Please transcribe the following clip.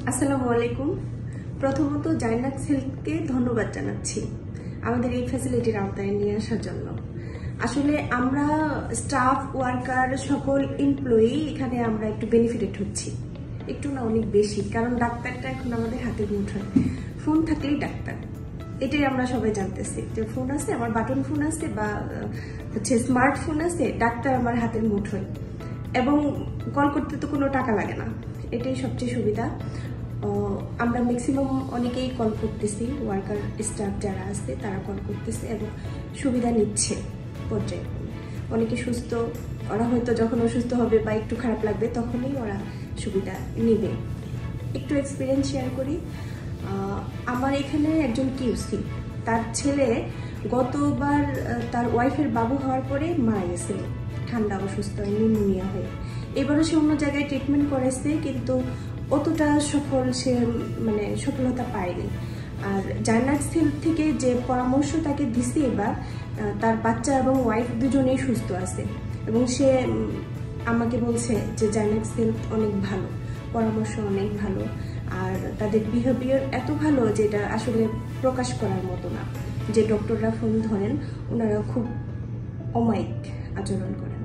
আসসালামু আলাইকুম। প্রথমত জাইনাক্স হেলথকে ধন্যবাদ জানাচ্ছি আমাদের এই ফ্যাসিলিটির আওতায় নিয়ে আসার জন্য। আসলে আমরা স্টাফ ওয়ার্কার সকল এমপ্লয়ি এখানে আমরা একটু বেনিফিটেড হচ্ছি, একটু না অনেক বেশি, কারণ ডাক্তারটা এখন আমাদের হাতের মুঠোয়। ফোন থাকলেই ডাক্তার, এটাই আমরা সবাই জানতেছি যে ফোন আছে, আমার বাটন ফোন আছে বা স্মার্টফোন আছে, ডাক্তার আমার হাতের মুঠোয়, এবং কল করতে তো কোনো টাকা লাগে না, এটাই সবচেয়ে সুবিধা। আমরা ম্যাক্সিমাম অনেকেই কল করতেছি, ওয়ার্কার স্টাফ যারা আছে তারা কল করতেছে এবং সুবিধা নিচ্ছে পর্যায়ে। অনেকে সুস্থ, ওরা হয়তো যখন অসুস্থ হবে বা একটু খারাপ লাগবে তখনই ওরা সুবিধা নেবে। একটু এক্সপিরিয়েন্স শেয়ার করি। আমার এখানে একজন কিউসি, তার ছেলে গতবার তার ওয়াইফের বাবু হওয়ার পরে মারা গেছিল, ঠান্ডা অসুস্থ নিউমোনিয়া হয়ে। এবারও সে অন্য জায়গায় ট্রিটমেন্ট করেছে, কিন্তু অতটা সফলতা পায়নি। আর জাইনাক্স হেলথ থেকে যে পরামর্শ তাকে দিছে, এবার তার বাচ্চা এবং ওয়াইফ দুজনেই সুস্থ আছে, এবং সে আমাকে বলছে যে জাইনাক্স হেলথ অনেক ভালো, পরামর্শ অনেক ভালো, আর তাদের বিহেভিয়ার এত ভালো যেটা আসলে প্রকাশ করার মতো না। যে ডক্টররা ফোন ধরেন ওনারা খুব অমায়িক আচরণ করেন।